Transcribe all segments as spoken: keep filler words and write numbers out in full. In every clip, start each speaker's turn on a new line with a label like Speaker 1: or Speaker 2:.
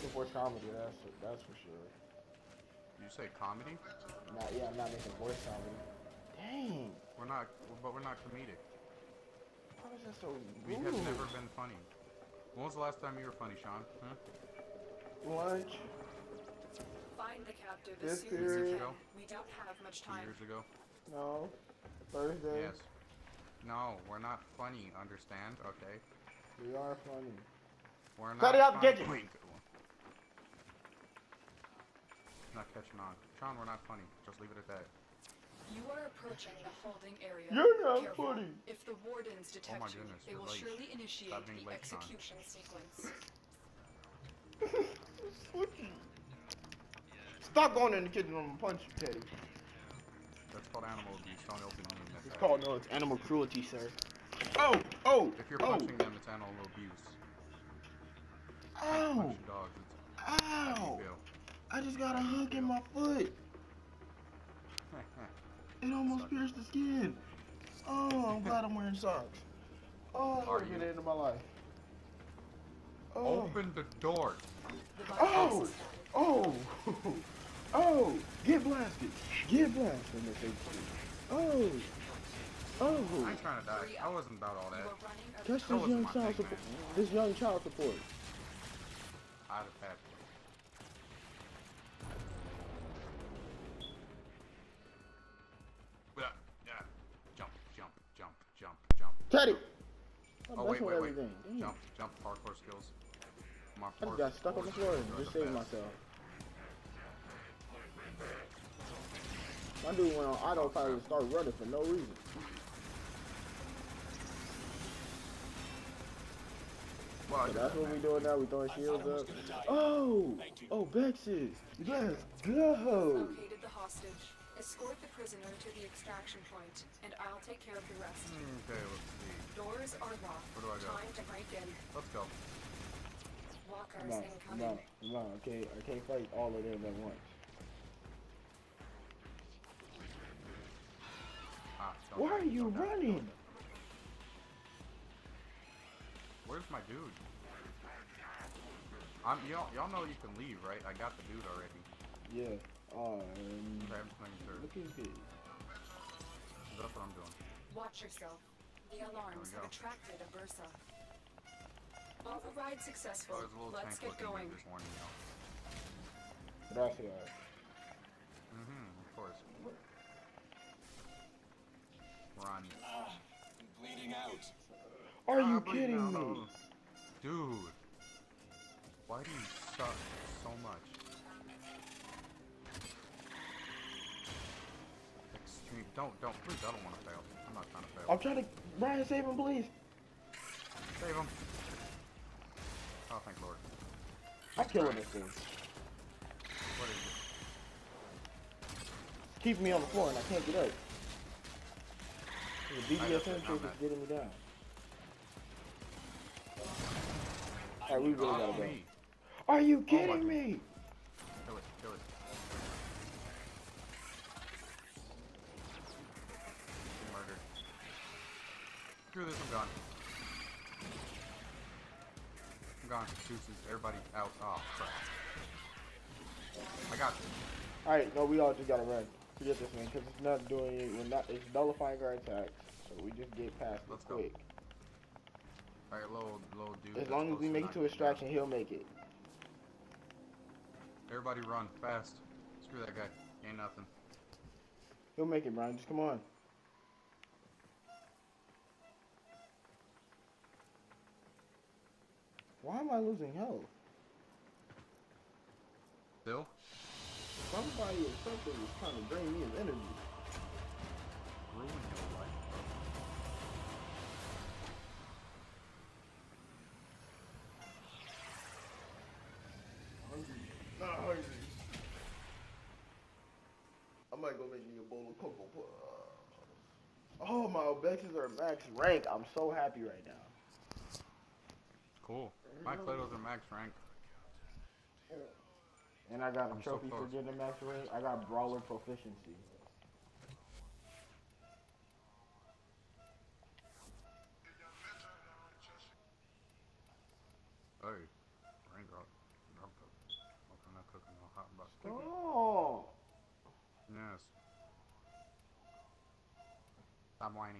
Speaker 1: making voice comedy. That's that's for sure.
Speaker 2: You say comedy?
Speaker 1: Not yeah, I'm not making voice comedy. Dang.
Speaker 2: We're not, but we're not comedic.
Speaker 1: How is that so
Speaker 2: We
Speaker 1: rude?
Speaker 2: have never been funny. When was the last time you were funny, Sean? Huh?
Speaker 1: Lunch.
Speaker 3: Find the captive
Speaker 1: This
Speaker 3: as soon as
Speaker 2: Two
Speaker 3: you
Speaker 2: years
Speaker 1: period.
Speaker 3: can.
Speaker 2: ago?
Speaker 3: We don't have much
Speaker 2: Two
Speaker 3: time.
Speaker 2: years ago?
Speaker 1: No. Thursday.
Speaker 2: Yes. No, we're not funny, understand? Okay?
Speaker 1: We are funny.
Speaker 2: We're not
Speaker 1: Cut it out the
Speaker 2: funny.
Speaker 1: kitchen.
Speaker 2: Wait. Not catching on. Sean, we're not funny. Just leave it at that.
Speaker 3: You are approaching the holding area.
Speaker 1: You're not
Speaker 3: Careful.
Speaker 1: funny.
Speaker 3: If the wardens detect
Speaker 2: Oh my
Speaker 3: you,
Speaker 2: goodness,
Speaker 3: they
Speaker 2: you're
Speaker 3: will
Speaker 2: late.
Speaker 3: surely initiate
Speaker 2: Stop being
Speaker 3: the
Speaker 2: late, Sean.
Speaker 3: execution sequence.
Speaker 1: Stop going in the kitchen. I'm gonna punch you, Teddy.
Speaker 2: That's called animal abuse. Don't open me in
Speaker 1: It's
Speaker 2: that.
Speaker 1: called no. It's animal cruelty, sir. Oh, oh,
Speaker 2: If you're
Speaker 1: oh,
Speaker 2: punching them, it's animal abuse. You can't
Speaker 1: ow,
Speaker 2: punch dogs. It's, how do
Speaker 1: ow!
Speaker 2: you feel?
Speaker 1: I just got a hook in my foot. It almost
Speaker 2: Suck.
Speaker 1: pierced the skin. Oh, I'm glad I'm wearing socks. Oh, I
Speaker 2: Are
Speaker 1: never been
Speaker 2: you?
Speaker 1: into my life. Oh,
Speaker 2: Open the door.
Speaker 3: The
Speaker 1: oh,
Speaker 3: virus is
Speaker 1: oh, oh! Get blasted! Get blasted! Oh,
Speaker 2: I
Speaker 1: oh!
Speaker 2: ain't trying to die. I wasn't about all
Speaker 3: You
Speaker 2: that.
Speaker 3: are running a
Speaker 1: Catch
Speaker 2: That
Speaker 1: this
Speaker 2: wasn't
Speaker 1: young
Speaker 2: my
Speaker 1: child
Speaker 2: thing,
Speaker 1: support.
Speaker 2: man.
Speaker 1: This young child support.
Speaker 2: I'd have had. Yeah, yeah. Jump, jump, jump, jump, jump.
Speaker 1: Teddy. I'm
Speaker 2: Oh wait,
Speaker 1: messing
Speaker 2: wait,
Speaker 1: with
Speaker 2: wait.
Speaker 1: everything. Damn.
Speaker 2: Jump, jump, parkour skills. My
Speaker 1: I just got stuck on the floor and just saved myself. My dude went on autopilot and started running for no reason.
Speaker 2: Well,
Speaker 1: So that's what we doing now. We throwing shields up. Oh, oh, Bexes. Let's go.
Speaker 3: located the hostage. Escort the prisoner to the extraction point, and I'll take care of the rest.
Speaker 2: Okay, let's see.
Speaker 3: Doors are locked.
Speaker 2: Where do I go?
Speaker 3: Time to break in.
Speaker 2: Let's go.
Speaker 3: Walkers
Speaker 1: No,
Speaker 3: incoming.
Speaker 1: no, no. Okay, I can't fight all of them at once.
Speaker 2: Ah, don't
Speaker 1: Why
Speaker 2: die,
Speaker 1: are you
Speaker 2: don't die,
Speaker 1: running?
Speaker 2: don't die. Where's my dude? I'm y'all. Y'all know you can leave, right? I got the dude already.
Speaker 1: Yeah. Um.
Speaker 2: Okay, I'm just making sure.
Speaker 1: Look at this.
Speaker 2: That's what I'm doing.
Speaker 3: Watch yourself. The alarms
Speaker 2: There we
Speaker 3: have
Speaker 2: go.
Speaker 3: attracted a Bursa. Override successful.
Speaker 2: Oh, there's a little
Speaker 3: Let's
Speaker 2: tank
Speaker 3: get
Speaker 2: looking
Speaker 3: going.
Speaker 2: dude this morning, y'all.
Speaker 1: Gracias.
Speaker 2: Mm-hmm, of course. Run.
Speaker 4: Ah, I'm bleeding out.
Speaker 1: Are
Speaker 2: Ah,
Speaker 1: you
Speaker 2: bleeding
Speaker 1: kidding
Speaker 2: out.
Speaker 1: me?
Speaker 2: Dude. Why do you suck so much? Extreme. Don't, don't, please, I don't want to fail. I'm not trying to fail.
Speaker 1: I'm trying to. Brian, save him, please.
Speaker 2: Save him. Oh, thank Lord.
Speaker 1: I'm killing this thing.
Speaker 2: What is it?
Speaker 1: It's keeping me on the floor and I can't get up. The B D S M
Speaker 2: I
Speaker 1: trick
Speaker 2: got
Speaker 1: is
Speaker 2: that.
Speaker 1: getting me down. Alright, we really
Speaker 2: Oh,
Speaker 1: gotta go.
Speaker 2: me.
Speaker 1: Are you
Speaker 2: Oh my
Speaker 1: kidding
Speaker 2: God.
Speaker 1: me?
Speaker 2: Kill it, kill it. Be murdered. Screw this, I'm gone. I'm gone. Deuces, everybody out. Oh, crap. I got this.
Speaker 1: Alright, no, we all just gotta run. Forget this, man, because it's not doing it. We're not. It's nullifying our attacks, so we just get past it
Speaker 2: Let's go.
Speaker 1: quick.
Speaker 2: Alright, little, little dude.
Speaker 1: As
Speaker 2: that's
Speaker 1: long as
Speaker 2: close
Speaker 1: we make it
Speaker 2: knock
Speaker 1: to
Speaker 2: you
Speaker 1: extraction,
Speaker 2: down.
Speaker 1: he'll make it.
Speaker 2: Everybody run, fast. Screw that guy. He ain't nothing.
Speaker 1: He'll make it, Brian. Just come on. Why am I losing health?
Speaker 2: Still?
Speaker 1: Somebody or something is trying to drain me of energy.
Speaker 2: Ruin your life, bro.
Speaker 1: Hungry. Not hungry. I might go make me a bowl of cocoa puffs. Oh, my Obexes are max rank. I'm so happy right now.
Speaker 2: Cool. My Claytos are max rank.
Speaker 1: And I got a
Speaker 2: I'm so
Speaker 1: trophy for
Speaker 2: close.
Speaker 1: getting a max rank. I got brawler proficiency.
Speaker 2: Hey, rank up. Drop the
Speaker 1: Oh.
Speaker 2: Yes. Stop whining.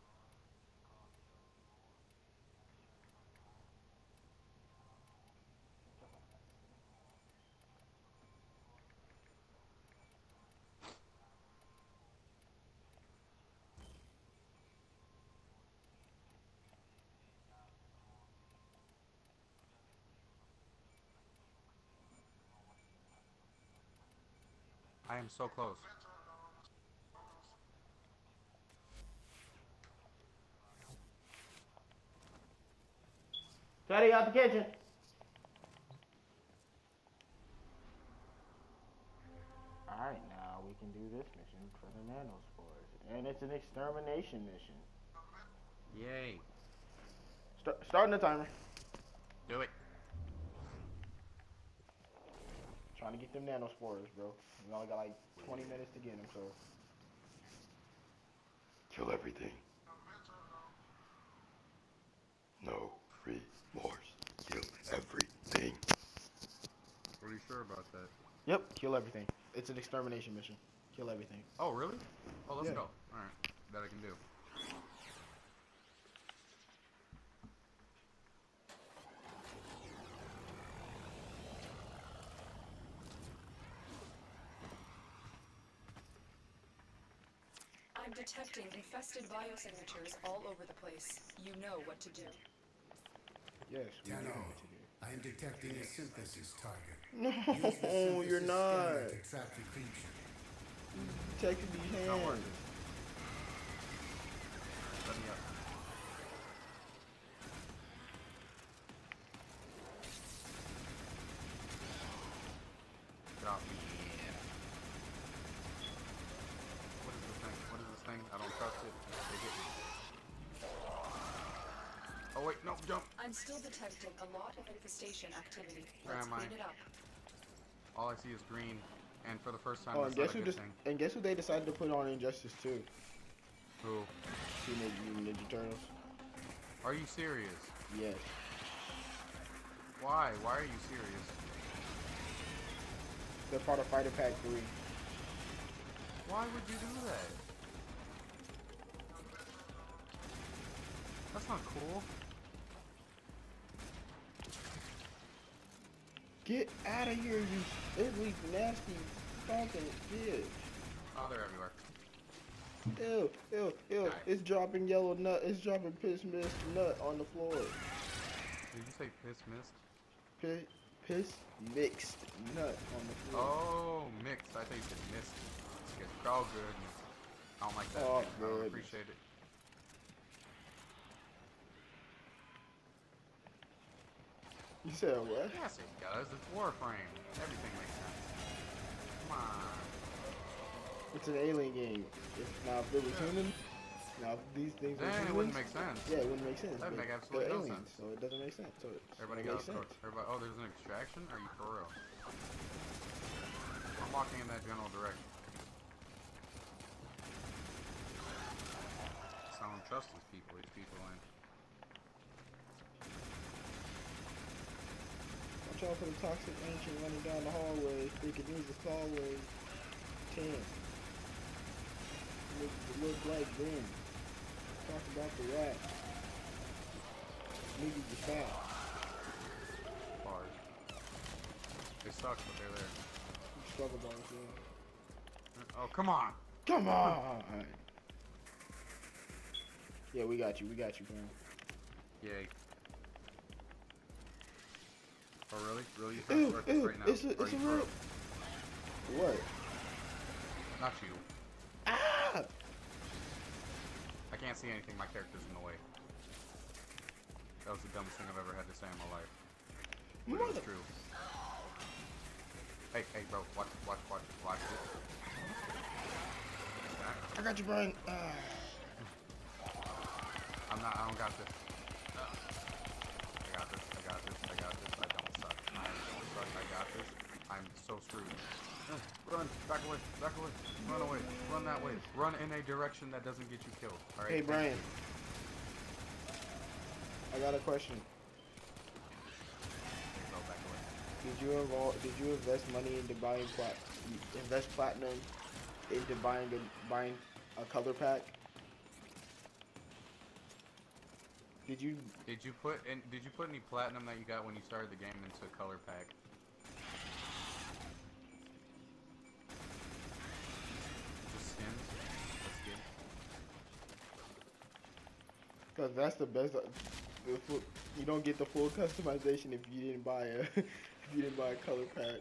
Speaker 2: I am so close.
Speaker 1: Teddy, out the kitchen. Alright, now we can do this mission for the nanospores. And it's an extermination mission.
Speaker 2: Yay.
Speaker 1: Start, starting the timer.
Speaker 2: Do it.
Speaker 1: Trying to get them nanospores, bro. We only got like twenty minutes to get them, so.
Speaker 5: Kill everything. No remorse. Kill everything.
Speaker 2: Are you sure about that?
Speaker 1: Yep, kill everything. It's an extermination mission. Kill everything.
Speaker 2: Oh, really? Oh, let's
Speaker 1: Yeah.
Speaker 2: go. Alright. That I can do.
Speaker 3: I'm detecting infested biosignatures all over the place. You know what to do.
Speaker 1: Yes, we
Speaker 6: Tenno,
Speaker 1: know what to do.
Speaker 6: I am detecting a synthesis target.
Speaker 1: No,
Speaker 6: Use the
Speaker 1: you're
Speaker 6: synthesis
Speaker 1: not.
Speaker 6: scanner to track the creature.
Speaker 1: Protecting these
Speaker 2: Not
Speaker 1: hands.
Speaker 2: working. Let me up. Get off me. What is this thing? What is this thing? I don't trust it. They get me. Oh wait, no, jump!
Speaker 3: I'm still detecting a lot of infestation activity.
Speaker 2: Where
Speaker 3: Let's
Speaker 2: am I?
Speaker 3: clean it up.
Speaker 2: All I see is green, and for the first time,
Speaker 1: Oh,
Speaker 2: that's
Speaker 1: and guess
Speaker 2: not a
Speaker 1: who
Speaker 2: good
Speaker 1: just
Speaker 2: thing.
Speaker 1: and guess who they decided to put on Injustice too?
Speaker 2: Who?
Speaker 1: Teenage Mutant Ninja Turtles.
Speaker 2: Are you serious?
Speaker 1: Yes.
Speaker 2: Why? Why are you serious?
Speaker 1: They're part of Fighter Pack three.
Speaker 2: Why would you do that? That's not cool.
Speaker 1: Get out of here, you ugly, nasty, fucking bitch.
Speaker 2: Oh, they're everywhere.
Speaker 1: Ew, ew, ew.
Speaker 2: Nice.
Speaker 1: It's dropping yellow nut. It's dropping piss mist nut on the floor.
Speaker 2: Did you say piss mist?
Speaker 1: Piss, piss mixed nut on the floor.
Speaker 2: Oh, mixed. I think you said mist. It's good. Oh, good. I don't like that.
Speaker 1: Oh,
Speaker 2: I don't
Speaker 1: good.
Speaker 2: appreciate it.
Speaker 1: You said what?
Speaker 2: Yes, it does. It's Warframe. Everything makes sense. Come on.
Speaker 1: It's an alien game. If, now, if it was human, now if these things were
Speaker 2: Then
Speaker 1: humans,
Speaker 2: it wouldn't make sense.
Speaker 1: yeah, it wouldn't make sense.
Speaker 2: That'd
Speaker 1: but
Speaker 2: make absolutely
Speaker 1: they're
Speaker 2: no
Speaker 1: aliens,
Speaker 2: sense.
Speaker 1: so it doesn't make sense. So it
Speaker 2: Everybody
Speaker 1: it
Speaker 2: get
Speaker 1: makes
Speaker 2: out.
Speaker 1: sense.
Speaker 2: Everybody. Oh, there's an extraction? Are you for real? I'm walking in that general direction. So I don't trust these people. These people in.
Speaker 1: Watch out for the toxic ancient running down the hallway. They could use the hallway. Ten. Look, look like them. Talk about the rat. Niggas the fat.
Speaker 2: Hard. They suck, but they're there.
Speaker 1: Struggle balls, yeah.
Speaker 2: Oh, come on!
Speaker 1: Come on! Yeah, we got you. We got you, fam.
Speaker 2: Yay. Oh, really? Really? You trying to
Speaker 1: Ew,
Speaker 2: start this
Speaker 1: ew,
Speaker 2: right now?
Speaker 1: it's a,
Speaker 2: Or
Speaker 1: it's a
Speaker 2: you for
Speaker 1: real...
Speaker 2: real?
Speaker 1: What?
Speaker 2: Not you.
Speaker 1: Ah!
Speaker 2: I can't see anything. My character's in the way. That was the dumbest thing I've ever had to say in my life. But it was
Speaker 1: Mother...
Speaker 2: true. Hey, hey, bro. Watch, watch, watch, watch it.
Speaker 1: I got you, Brian. Ah.
Speaker 2: I'm not, I don't got this. I got this, I got this, I got this. I don't suck. I don't suck. I got this. I'm so screwed. Run, back away, back away, run away, run that way. Run in a direction that doesn't get you killed. All right.
Speaker 1: Hey,
Speaker 2: thank
Speaker 1: Brian.
Speaker 2: you.
Speaker 1: I got a question.
Speaker 2: Go back away.
Speaker 1: Did you involve, Did you invest money into buying plat, invest platinum into buying a buying a color pack? Did you?
Speaker 2: Did you put in? Did you put any platinum that you got when you started the game into a color pack? Just skins. Just skins.
Speaker 1: Cause that's the best. The full, you don't get the full customization if you didn't buy a if you didn't buy a color pack.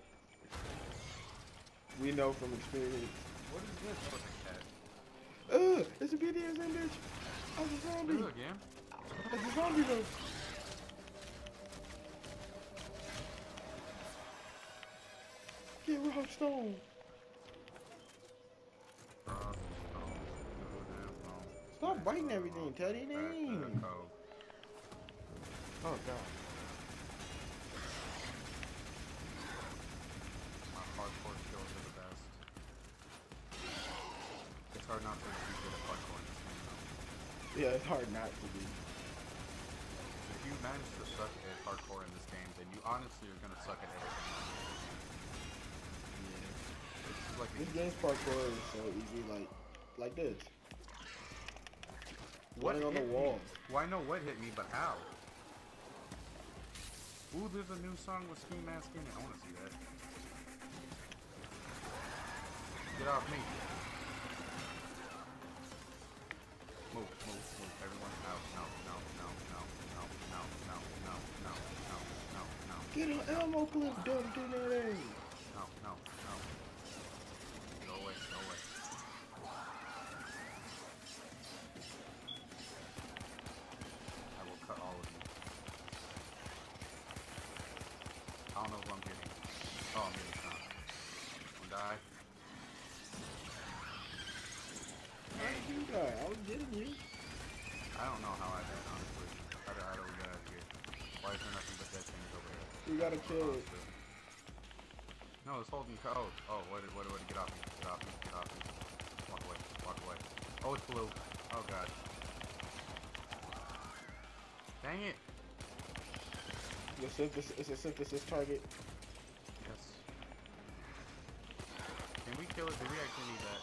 Speaker 1: We know from experience.
Speaker 2: What is this? What is that?
Speaker 1: Ugh, it's a B D S M bitch. I was a zombie.
Speaker 2: Do it again.
Speaker 1: It's a zombie though. Get Rob Stone. Stop biting everything, Teddy. Name. Oh god.
Speaker 2: My hardcore skills are the best. It's hard not to be good at hardcore in this game though.
Speaker 1: Yeah, it's hard not to be.
Speaker 2: If you manage to suck at hardcore in this game, then you honestly are gonna suck at everything.
Speaker 1: Yeah.
Speaker 2: It's like
Speaker 1: This game's parkour is so easy, like, like this.
Speaker 2: what
Speaker 1: Running on the
Speaker 2: hit
Speaker 1: wall.
Speaker 2: me? Well, I know what hit me, but how? Ooh, there's a new song with Ski Mask in it. I want to see that. Get off me. Move, move, move. Everyone out. No, no, no, no, no, no, no, no, no, no, no, no.
Speaker 1: Get an Elmo clip done to that ass.
Speaker 2: No, no, no. Go away, go away. I will cut all of you. I don't know who I'm getting. Oh, I'm getting shot. One die.
Speaker 1: How did you die? I was getting you.
Speaker 2: I don't know how I died, honestly. How did, how did we get out of here? Why is there nothing but dead things over here?
Speaker 1: You gotta kill it.
Speaker 2: No, it's holding code. Oh, what did, what did, what did, get off me, get off me, get off me. Walk away, walk away. Oh, it's blue. Oh, God. Dang it.
Speaker 1: Your synthesis, it's a synthesis target.
Speaker 2: Yes. Can we kill it? Do we actually need that?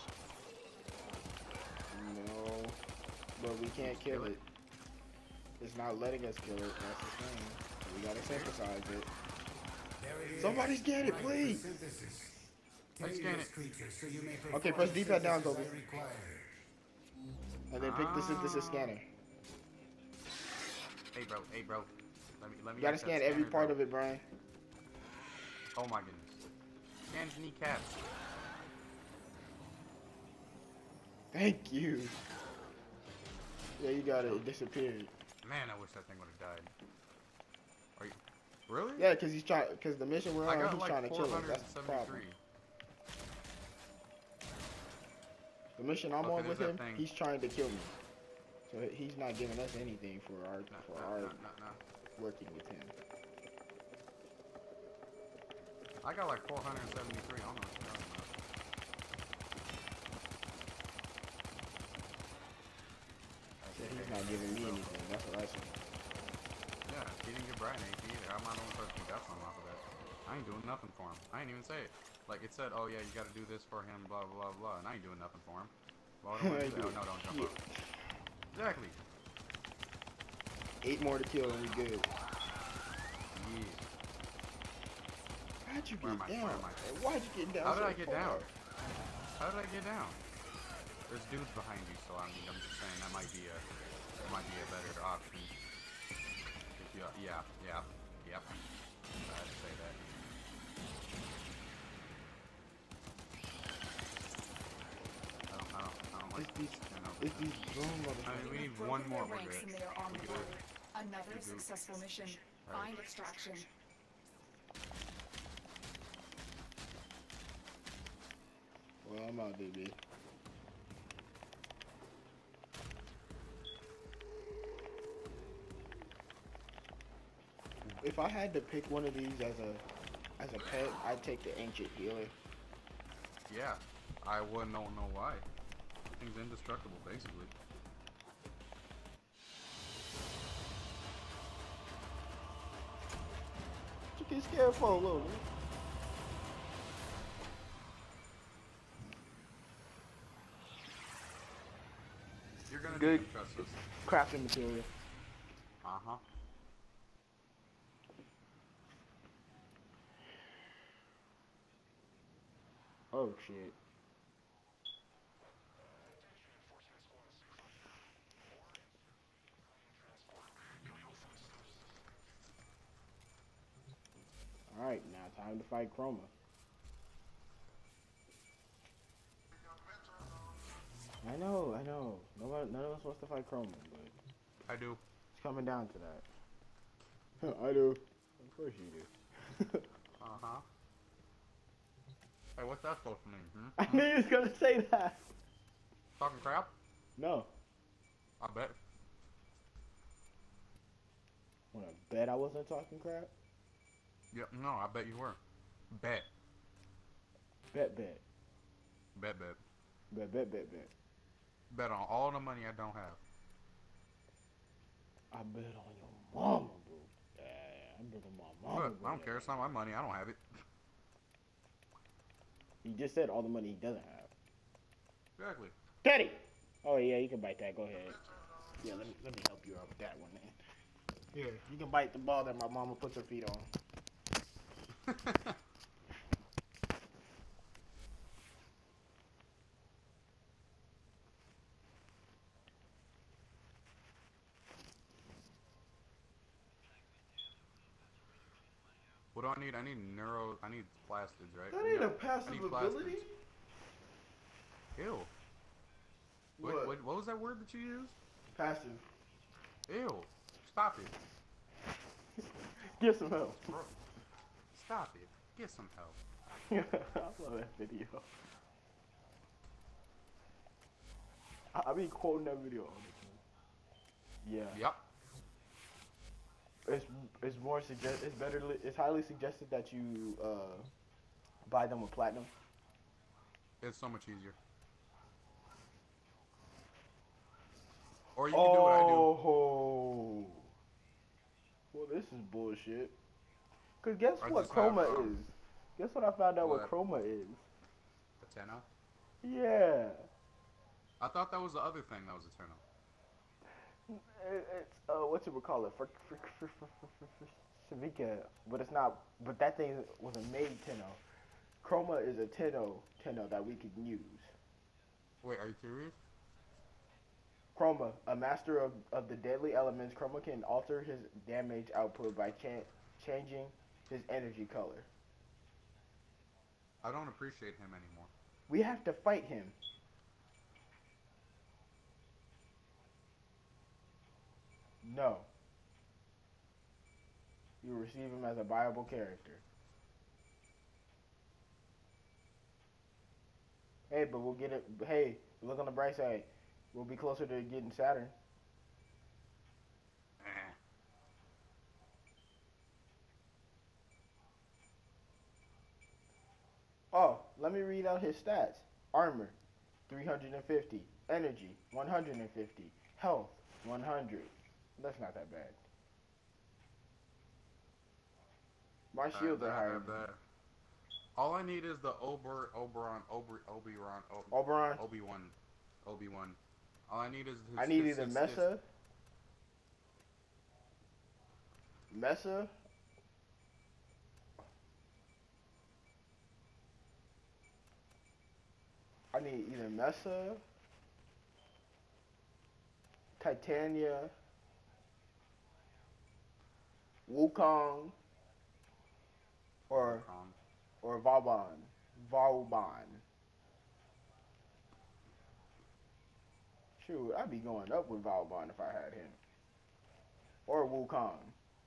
Speaker 1: No, but we can't kill it. It's not letting us kill it. That's the thing. We gotta synthesize it.
Speaker 6: There it is.
Speaker 1: Somebody scan it,
Speaker 6: Right for
Speaker 1: please.
Speaker 6: synthesis.
Speaker 2: Let's
Speaker 6: Tame
Speaker 2: scan
Speaker 6: this
Speaker 2: it.
Speaker 6: creature so you may
Speaker 1: Okay,
Speaker 6: perform
Speaker 1: press
Speaker 6: the
Speaker 1: D-pad down,
Speaker 6: synthesis
Speaker 1: Kobe.
Speaker 6: I require.
Speaker 1: And then pick the synthesis
Speaker 2: Ah.
Speaker 1: scanner.
Speaker 2: Hey, bro, hey, bro. Let me, let me
Speaker 1: You gotta
Speaker 2: get that
Speaker 1: scan every
Speaker 2: scanner,
Speaker 1: part
Speaker 2: bro.
Speaker 1: of it, Brian.
Speaker 2: Oh, my goodness. Scan kneecaps.
Speaker 1: Thank you. Yeah, you got it. It disappeared.
Speaker 2: Man, I wish that thing would have died. Are you... Really?
Speaker 1: Yeah, cause he's trying. Cause the mission we're
Speaker 2: I
Speaker 1: on,
Speaker 2: got
Speaker 1: he's
Speaker 2: like
Speaker 1: trying to kill
Speaker 2: four
Speaker 1: it.
Speaker 2: hundred
Speaker 1: That's the problem.
Speaker 2: seventy-three.
Speaker 1: The mission I'm
Speaker 2: Okay,
Speaker 1: on
Speaker 2: there's
Speaker 1: with him,
Speaker 2: that thing.
Speaker 1: he's trying to kill me. So he- he's not giving us anything for our
Speaker 2: Nah,
Speaker 1: for
Speaker 2: nah,
Speaker 1: our
Speaker 2: nah, nah, nah.
Speaker 1: working with him.
Speaker 2: I got like four hundred seventy-three. I don't know what you're talking about.
Speaker 1: So he's not giving me anything. That's what I said.
Speaker 2: Yeah, he didn't give Brian anything either. I'm not the only person who got something off of that. I ain't doing nothing for him. I ain't even say it. Like, it said, oh yeah, you gotta do this for him, blah, blah, blah, and I ain't doing nothing for him. Well, I don't wanna do that. Oh, no, don't jump
Speaker 1: Yeah.
Speaker 2: up. Exactly.
Speaker 1: Eight more to kill and we good.
Speaker 2: Yeah.
Speaker 1: How'd you
Speaker 2: Where
Speaker 1: get
Speaker 2: am I?
Speaker 1: down?
Speaker 2: Where am I?
Speaker 1: Why'd you get down?
Speaker 2: How did
Speaker 1: so
Speaker 2: I get
Speaker 1: far?
Speaker 2: down? How did I get down? There's dudes behind you, so I mean, I'm just saying that might be a, that might be a better option. If you, yeah, yeah, yep. I had to say that. I don't, I don't, I don't like
Speaker 1: It's these,
Speaker 2: I know.
Speaker 1: it's these drone
Speaker 2: I mean,
Speaker 1: motherfuckers.
Speaker 2: we need
Speaker 3: Broken
Speaker 2: one more.
Speaker 3: their
Speaker 2: We're
Speaker 3: ranks
Speaker 2: good.
Speaker 3: and they are on
Speaker 2: We
Speaker 3: the
Speaker 2: good.
Speaker 3: road. Another
Speaker 2: We good.
Speaker 3: successful mission.
Speaker 2: Alright.
Speaker 3: Find extraction.
Speaker 1: Well, I'm out there, bitch. If I had to pick one of these as a as a pet, I'd take the ancient healer.
Speaker 2: Yeah, I wouldn't know, know why. Thing's indestructible, basically.
Speaker 1: get scared for a little bit.
Speaker 2: You're gonna
Speaker 1: Good.
Speaker 2: need to trust us.
Speaker 1: Crafting material.
Speaker 2: Uh-huh.
Speaker 1: Oh shit. Alright, now time to fight Chroma. I know, I know. Nobody, none of us wants to fight Chroma, but
Speaker 2: I do.
Speaker 1: it's coming down to that. I do. Of course you do.
Speaker 2: Uh-huh. Hey, what's that supposed to mean? Hmm?
Speaker 1: I knew you was gonna say that.
Speaker 2: Talking crap?
Speaker 1: No.
Speaker 2: I bet.
Speaker 1: Wanna bet I wasn't talking crap?
Speaker 2: Yep, no, I bet you were. Bet.
Speaker 1: Bet, bet.
Speaker 2: Bet, bet.
Speaker 1: Bet, bet, bet, bet.
Speaker 2: Bet on all the money I don't have.
Speaker 1: I bet on your mama, bro. Yeah, I bet on my mama.
Speaker 2: Look,
Speaker 1: bro.
Speaker 2: I don't care. It's not my money. I don't have it.
Speaker 1: He just said all the money he doesn't have.
Speaker 2: Exactly.
Speaker 1: Teddy! Oh, yeah, you can bite that. Go ahead. Yeah, let me, let me help you out with that one, man. Here, you can bite the ball that my mama puts her feet on.
Speaker 2: What do I need? I need neuro. I need plastids, right?
Speaker 1: That
Speaker 2: We
Speaker 1: ain't a
Speaker 2: got-
Speaker 1: passive
Speaker 2: I need
Speaker 1: ability.
Speaker 2: plastids. Ew. What?
Speaker 1: What?
Speaker 2: What, what was that word that you used?
Speaker 1: Passive.
Speaker 2: Ew. Stop it.
Speaker 1: Get some help.
Speaker 2: Bro. Stop it. Get some help.
Speaker 1: I love that video. I, I be quoting that video all the time. Yeah.
Speaker 2: Yep.
Speaker 1: It's it's more suggest. It's better. li- It's highly suggested that you uh buy them with platinum.
Speaker 2: It's so much easier. Or you can do what I do.
Speaker 1: Oh. Well, this is bullshit. Cause guess
Speaker 2: I
Speaker 1: what
Speaker 2: just have,
Speaker 1: Chroma
Speaker 2: um,
Speaker 1: is? Guess what I found out what,
Speaker 2: what?
Speaker 1: Chroma is?
Speaker 2: A Tenno?
Speaker 1: Yeah.
Speaker 2: I thought that was the other thing that was a Tenno.
Speaker 1: It, it's uh what you would call it? For for for for for for Shavika, but it's not. But that thing was a made Tenno. Chroma is a Tenno Tenno that we can use.
Speaker 2: Wait, are you serious?
Speaker 1: Chroma, a master of, of the deadly elements, Chroma can alter his damage output by cha- changing his energy color.
Speaker 2: I don't appreciate him anymore.
Speaker 1: We have to fight him. No. You receive him as a viable character. Hey, but we'll get it. Hey, look on the bright side. We'll be closer to getting Saturn.
Speaker 2: Eh.
Speaker 1: Oh, let me read out his stats. Armor, three hundred fifty. Energy, one hundred fifty. Health, one hundred. That's not that bad. My shields
Speaker 2: I,
Speaker 1: are
Speaker 2: I
Speaker 1: higher.
Speaker 2: have that. All I need is the Ober, Oberon, Ober, Oberon, Ob-
Speaker 1: Oberon.
Speaker 2: Obi-Wan, Obi-Wan. All I need is his,
Speaker 1: I need
Speaker 2: his,
Speaker 1: either
Speaker 2: his,
Speaker 1: Mesa, Mesa, I need either Mesa, Titania, Wukong, or
Speaker 2: um,
Speaker 1: or Vauban, Vauban. Shoot, I'd be going up with Vauban if I had him, or Wukong.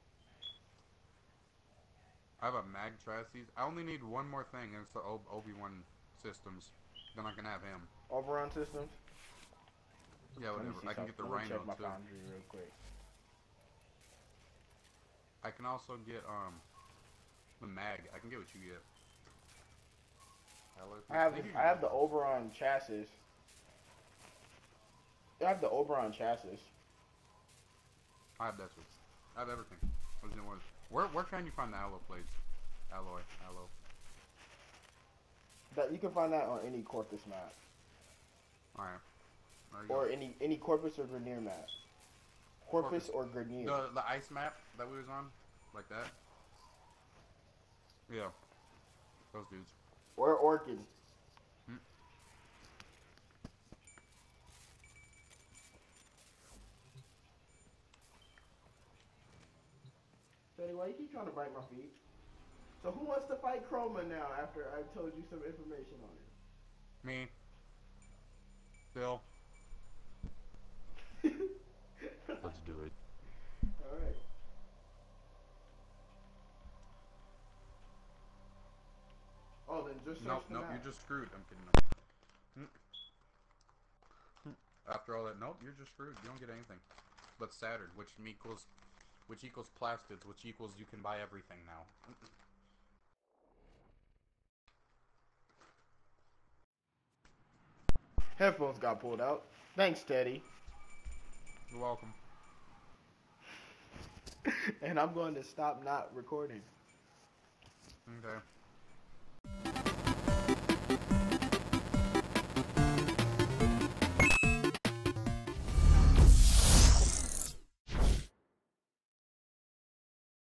Speaker 2: I have a mag chassis. I only need one more thing, and it's the Ob- Obi-Wan systems. Then I can have him.
Speaker 1: Oberon systems.
Speaker 2: Yeah,
Speaker 1: Let me
Speaker 2: whatever.
Speaker 1: see
Speaker 2: I can get the
Speaker 1: something. Let me
Speaker 2: Rhino
Speaker 1: check my
Speaker 2: too.
Speaker 1: foundry real quick.
Speaker 2: I can also get um the mag. I can get what you get.
Speaker 1: I have
Speaker 2: think
Speaker 1: the,
Speaker 2: you
Speaker 1: I
Speaker 2: can
Speaker 1: have
Speaker 2: get
Speaker 1: the Oberon chassis. I have the Oberon chassis.
Speaker 2: I have that too. I have everything. What does it want? Where where can you find the alloy plates? Alloy, alloy.
Speaker 1: That you can find that on any Corpus map.
Speaker 2: Alright. There you
Speaker 1: Or
Speaker 2: go.
Speaker 1: any any Corpus or Grenier map. Corpus,
Speaker 2: Corpus.
Speaker 1: or Grenier.
Speaker 2: The the ice map that we was on, like that. Yeah. Those dudes.
Speaker 1: Or Orchid.
Speaker 2: Hmm.
Speaker 1: Teddy, why you keep trying to bite my feet? So who wants to fight Chroma now after I told you some information on it?
Speaker 2: Me. Bill. Let's do it.
Speaker 1: Alright. Oh, then just search
Speaker 2: Nope,
Speaker 1: the
Speaker 2: nope,
Speaker 1: map.
Speaker 2: you're just screwed. I'm kidding. Hmm. After all that, nope, you're just screwed. You don't get anything. But Saturn, which equals, which equals plastids, which equals you can buy everything now.
Speaker 1: Headphones got pulled out. Thanks, Teddy.
Speaker 2: You're welcome.
Speaker 1: And I'm going to stop not recording.
Speaker 2: Okay.